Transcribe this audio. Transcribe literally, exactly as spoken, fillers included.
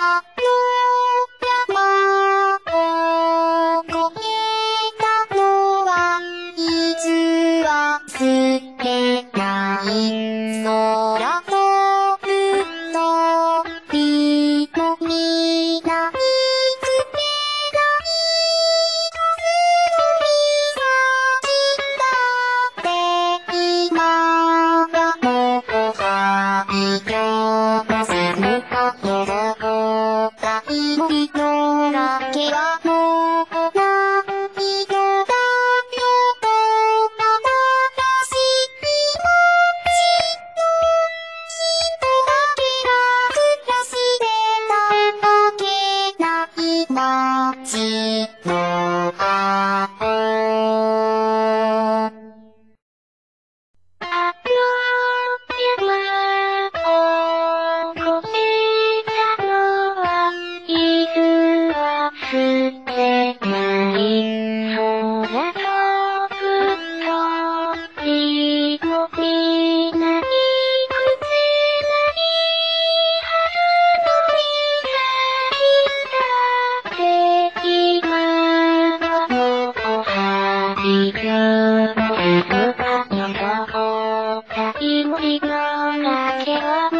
あの山を越えたのは、実は透けない空の上の瞳のみなみつけないとする日だって今がもう最強のすぐかけだこたいの人だけはもうないのだよとただしいもちと人だけが暮らしてたわけない街の青あの山を越えたのは、実は透けない空とぶとりのみなにくせない春の日だって今はもう最強のすぐかけだこたいの人だけは